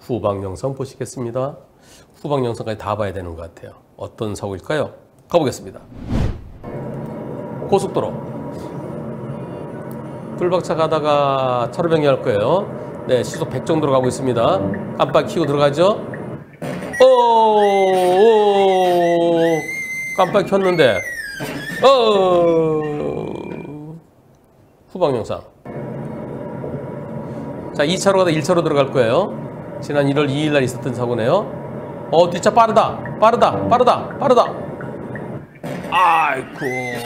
후방 영상 보시겠습니다. 후방 영상까지 다 봐야 되는 것 같아요. 어떤 사고일까요? 가보겠습니다. 고속도로 불박차 가다가 차로 변경할 거예요. 네, 시속 100 정도로 가고 있습니다. 깜빡이 켜고 들어가죠. 깜빡이 켰는데 후방 영상. 자, 2차로 가다 1차로 들어갈 거예요. 지난 1월 2일 날 있었던 사고네요. 뒷차 빠르다. 아이쿠.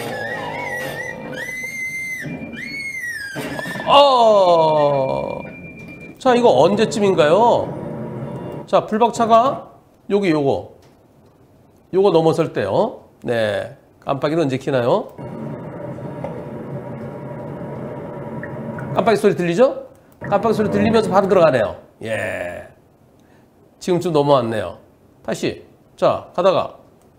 자, 이거 언제쯤인가요? 자, 불박차가 요거 넘어설 때요. 네, 깜빡이는 언제 켜나요? 깜빡이 소리 들리죠? 깜빡이 소리 들리면서 바로 들어가네요. 예, 지금쯤 넘어왔네요. 다시, 자, 가다가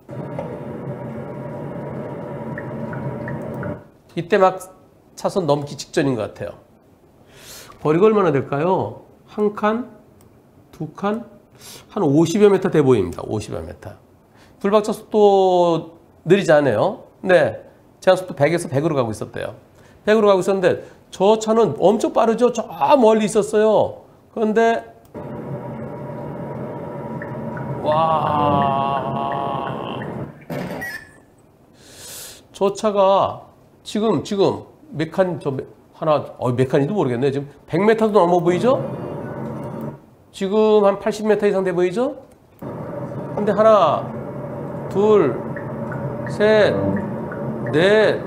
이때 막 차선 넘기 직전인 것 같아요. 거리가 얼마나 될까요? 한 칸, 두 칸, 한 50여 미터 돼 보입니다. 50여 미터. 불박차 속도 느리지 않아요. 네, 제한속도 100에서 100으로 가고 있었대요. 100으로 가고 있었는데 저 차는 엄청 빠르죠. 저 멀리 있었어요. 그런데 와, 저 차가 지금 몇 칸, 몇 칸인지도 모르겠네. 지금 100m도 넘어 보이죠? 지금 한 80m 이상 돼 보이죠? 근데 하나, 둘, 셋, 넷,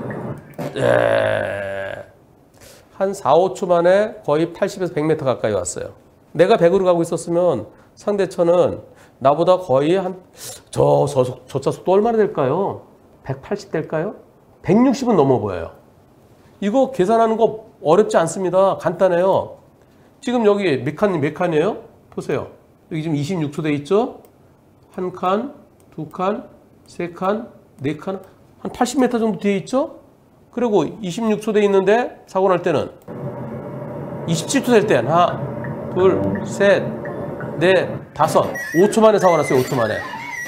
한 4, 5초 만에 거의 80에서 100m 가까이 왔어요. 내가 100으로 가고 있었으면 상대차는 나보다 거의 저 차 속도 얼마나 될까요? 180 될까요? 160은 넘어 보여요. 이거 계산하는 거 어렵지 않습니다. 간단해요. 지금 여기 몇 칸이에요? 보세요. 여기 지금 26초 돼 있죠? 한 칸, 두 칸, 세 칸, 네 칸, 한 80m 정도 뒤에 있죠? 그리고 26초 돼 있는데 사고 날 때는 27초 될 때 하나, 둘, 셋, 넷, 다섯, 5초 만에 사고 났어요. 5초 만에.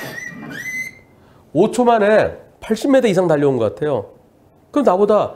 5초 만에 80m 이상 달려온 것 같아요. 그럼 나보다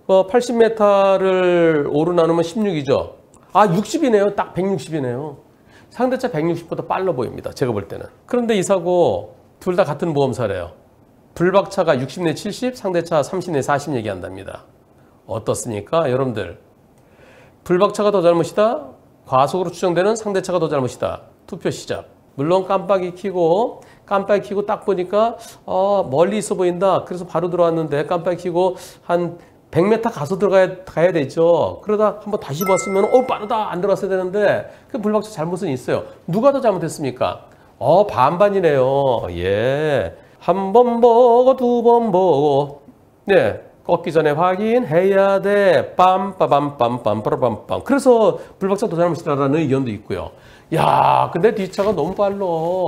80m를 5로 나누면 16이죠. 60이네요. 딱 160이네요. 상대차 160보다 빨라 보입니다. 제가 볼 때는. 그런데 이 사고 둘 다 같은 보험사래요. 불박차가 60 내 70, 상대차 30 내 40 얘기한답니다. 어떻습니까? 여러분들. 불박차가 더 잘못이다? 과속으로 추정되는 상대차가 더 잘못이다. 투표 시작. 물론 깜빡이 켜고 딱 보니까 멀리 있어 보인다. 그래서 바로 들어왔는데 깜빡이 켜고 한 100m 가서 가야 되죠. 그러다 한번 다시 봤으면 빠르다 안 들어왔어야 되는데 그 불박차 잘못은 있어요. 누가 더 잘못했습니까? 반반이네요. 예, 한 번 보고 두 번 보고 네, 꺾기 전에 확인해야 돼. 빰빠밤빰빰빠라밤빰. 그래서 불박차 더 잘못이다라는 의견도 있고요. 야, 근데 뒷차가 너무 빨라.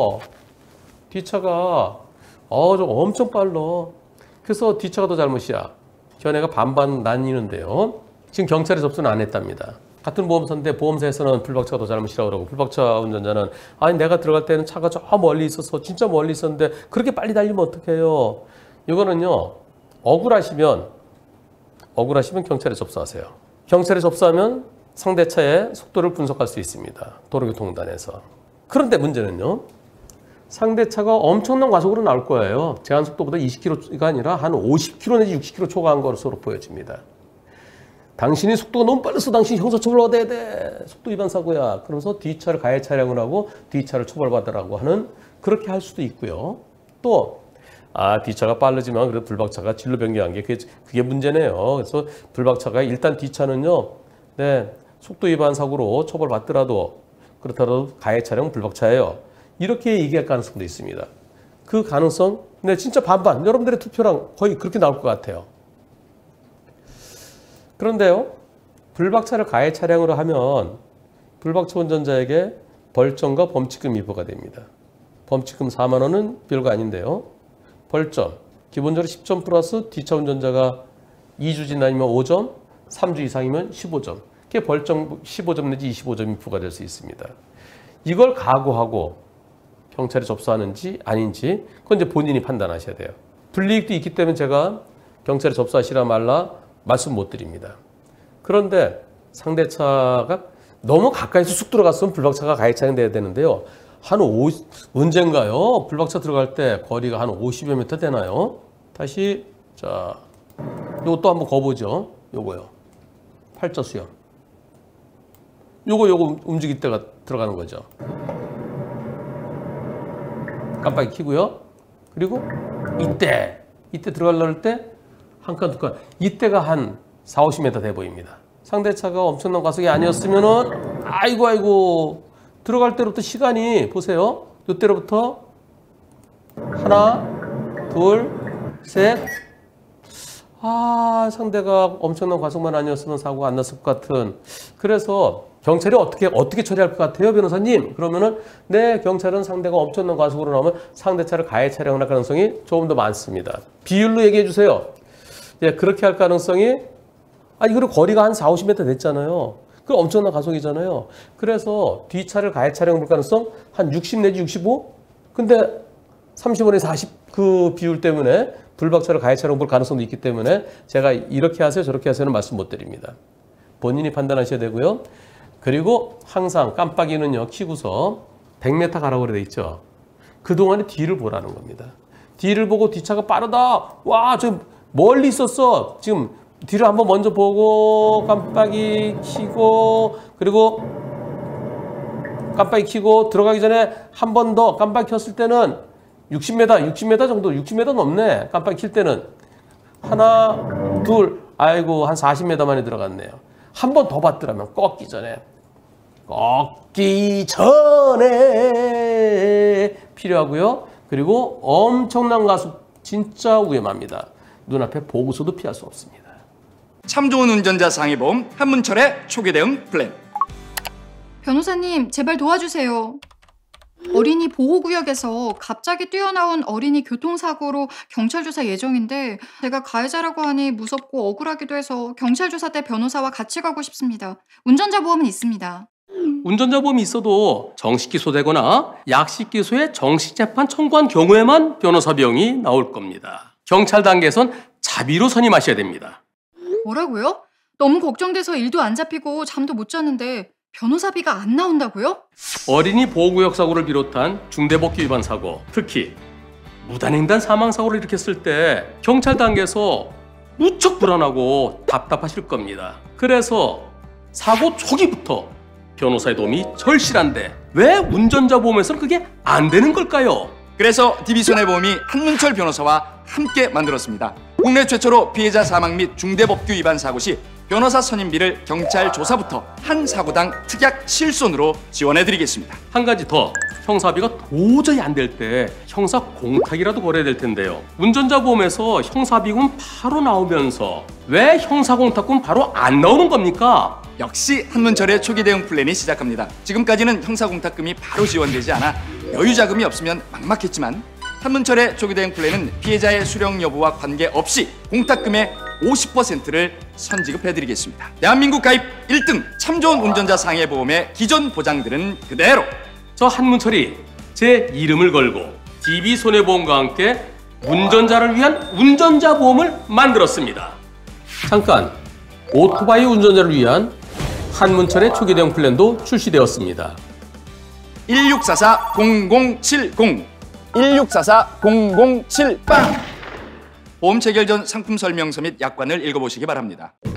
뒷차가 저거 엄청 빨라. 그래서 뒷차가 더 잘못이야. 견해가 반반 나뉘는데요. 지금 경찰에 접수는 안 했답니다. 같은 보험사인데 보험사에서는 불박차가 더 잘못이라고 그러고 불박차 운전자는 아니 내가 들어갈 때는 차가 저 멀리 있어서 진짜 멀리 있었는데 그렇게 빨리 달리면 어떡해요. 이거는요. 억울하시면 경찰에 접수하세요. 경찰에 접수하면 상대차의 속도를 분석할 수 있습니다. 도로교통단에서. 그런데 문제는요. 상대차가 엄청난 과속으로 나올 거예요. 제한속도보다 20km가 아니라 한 50km 내지 60km 초과한 것으로 보여집니다. 당신이 속도가 너무 빨라서 당신이 형사처벌 받아야 돼. 속도 위반 사고야. 그러면서 뒷차를 가해 차량을 하고 뒷차를 처벌받으라고 하는 그렇게 할 수도 있고요. 또 뒷차가 빠르지만 그래도 불박차가 진로 변경한 게 그게 문제네요. 그래서 불박차가 일단 뒷차는요. 네, 속도 위반 사고로 처벌받더라도 그렇더라도 가해 차량 불박차예요. 이렇게 얘기할 가능성도 있습니다. 그 가능성, 네, 진짜 반반. 여러분들의 투표랑 거의 그렇게 나올 것 같아요. 그런데요, 불박차를 가해 차량으로 하면 불박차 운전자에게 벌점과 범칙금이 부과됩니다. 범칙금 4만 원은 별거 아닌데요. 벌점, 기본적으로 10점 플러스 뒷차 운전자가 2주 지나면 5점, 3주 이상이면 15점. 그게 벌점 15점 내지 25점이 부과될 수 있습니다. 이걸 각오하고 경찰에 접수하는지 아닌지 그건 이제 본인이 판단하셔야 돼요. 불이익도 있기 때문에 제가 경찰에 접수하시라 말라 말씀 못 드립니다. 그런데 상대차가 너무 가까이서 쑥 들어갔으면 불박차가 가해차량 돼야 되는데요. 언젠가요? 불박차 들어갈 때 거리가 한 50여 미터 되나요? 다시 자, 요거 또 한번 거보죠. 요거요. 팔자 수영. 요거 움직일 때가 들어가는 거죠. 깜빡이 켜고요. 그리고 이때 들어가려고 할 때 한 칸, 두 칸. 이때가 한 4, 50m 돼 보입니다. 상대차가 엄청난 과속이 아니었으면은 아이고 들어갈 때로부터 시간이 보세요. 이때로부터 하나, 둘, 셋. 상대가 엄청난 과속만 아니었으면 사고가 안 났을 것 같은. 그래서 경찰이 어떻게 처리할 것 같아요, 변호사님? 그러면은 네, 경찰은 상대가 엄청난 과속으로 나오면 상대차를 가해 차량을 할 가능성이 조금 더 많습니다. 비율로 얘기해 주세요. 예, 그렇게 할 가능성이 그리고 거리가 한 4, 50m 됐잖아요. 그 엄청난 가속이잖아요. 그래서 뒷차를 가해 차량을 볼 가능성 한 60 내지 65? 근데 35에 40 그 비율 때문에 불박차를 가해 차량을 볼 가능성도 있기 때문에 제가 이렇게 하세요, 저렇게 하세요는 말씀 못 드립니다. 본인이 판단하셔야 되고요. 그리고 항상 깜빡이는요, 켜고서 100m 가라고 그래 있죠. 그동안에 뒤를 보라는 겁니다. 뒤를 보고 뒷차가 빠르다. 와, 저 멀리 있었어. 지금 뒤를 한번 먼저 보고 깜빡이 켜고 그리고 깜빡이 켜고 들어가기 전에 한 번 더 깜빡이 켰을 때는 60m 정도, 60m 넘네. 깜빡이 킬 때는 하나, 둘, 아이고 한 40m 만에 들어갔네요. 한 번 더 봤더라면 꺾기 전에 필요하고요. 그리고 엄청난 가속 진짜 위험합니다. 눈앞에 보고서도 피할 수 없습니다. 참 좋은 운전자 상해보험 한문철의 초기 대응 플랜. 변호사님, 제발 도와주세요. 어린이 보호구역에서 갑자기 뛰어나온 어린이 교통사고로 경찰 조사 예정인데 제가 가해자라고 하니 무섭고 억울하기도 해서 경찰 조사 때 변호사와 같이 가고 싶습니다. 운전자 보험은 있습니다. 운전자 보험이 있어도 정식 기소되거나 약식 기소에 정식 재판 청구한 경우에만 변호사 비용이 나올 겁니다. 경찰 단계에선 자비로 선임하셔야 됩니다. 뭐라고요? 너무 걱정돼서 일도 안 잡히고 잠도 못 자는데 변호사비가 안 나온다고요? 어린이 보호구역 사고를 비롯한 중대법규 위반 사고, 특히 무단횡단 사망 사고를 일으켰을 때 경찰 단계에서 무척 불안하고 답답하실 겁니다. 그래서 사고 초기부터 변호사의 도움이 절실한데 왜 운전자 보험에서는 그게 안 되는 걸까요? 그래서 DB손해보험이 한문철 변호사와 함께 만들었습니다. 국내 최초로 피해자 사망 및 중대법규 위반 사고 시 변호사 선임비를 경찰 조사부터 한 사고당 특약 실손으로 지원해드리겠습니다. 한 가지 더, 형사비가 도저히 안 될 때 형사 공탁이라도 걸어야 될 텐데요. 운전자 보험에서 형사비금 바로 나오면서 왜 형사 공탁금 바로 안 나오는 겁니까? 역시 한문철의 초기 대응 플랜이 시작합니다. 지금까지는 형사 공탁금이 바로 지원되지 않아 여유 자금이 없으면 막막했지만 한문철의 초기 대응 플랜은 피해자의 수령 여부와 관계없이 공탁금의 50%를 선지급해드리겠습니다. 대한민국 가입 1등 참 좋은 운전자 상해보험의 기존 보장들은 그대로. 저 한문철이 제 이름을 걸고 DB손해보험과 함께 운전자를 위한 운전자 보험을 만들었습니다. 잠깐, 오토바이 운전자를 위한 한문철의 초기 대응 플랜도 출시되었습니다. 1644-0070 1644-0070 보험 체결 전 상품 설명서 및 약관을 읽어보시기 바랍니다.